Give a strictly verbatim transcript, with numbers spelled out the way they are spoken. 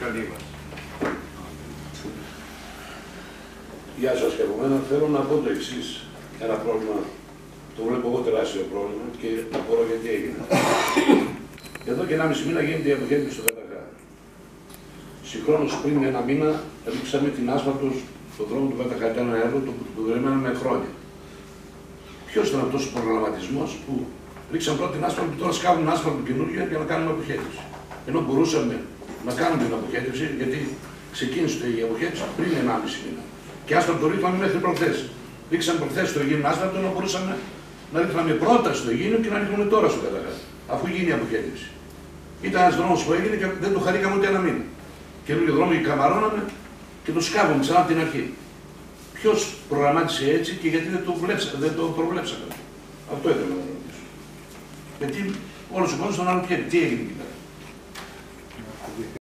Καλύβας. Γεια σας και από μένα. Θέλω να πω το εξής. Ένα πρόβλημα, το βλέπω εγώ τεράστιο πρόβλημα και απορώ γιατί έγινε. Εδώ και ένα μισή μήνα γίνεται η αποχέτευση στο Καταχά. Συγχρόνως πριν ένα μήνα ρίξαμε την άσφαλτο στον δρόμο του Καταχά. Ήταν ένα έργο που το περιμέναμε χρόνια. Ποιος ήταν αυτός ο προγραμματισμός που ρίξαμε πρώτα την άσφαλτο και τώρα σκάβουν άσφαλτο καινούργια για να κάνουμε αποχέτευση. Ενώ μπορούσαμε να κάνουμε την αποχέτευση, γιατί ξεκίνησε η αποχέτευση πριν ένα μισή μήνα. Και άσφαλτο το ρίχναμε μέχρι προχθές. Ρίξαμε προχθές στο Αιγίνο άσφαλτο, ενώ μπορούσαμε να ρίχναμε πρώτα στο Αιγίνο και να ρίχνουμε τώρα στο Καταχά. Αφού γίνει η αποχέτευση. Ήταν ένας δρόμος που έγινε και δεν το χαρήκαμε ούτε ένα μήνα. Καινούργιο δρόμο και καμαρώναμε και το σκάβουμε ξανά από την αρχή. Ποιος προγραμμάτισε έτσι και γιατί δεν το, βλέψα, δεν το προβλέψαμε. Αυτό ήθελα να ρωτήσω. Γιατί όλος ο κόσμος τον αναρωτιέται τι έγινε εκεί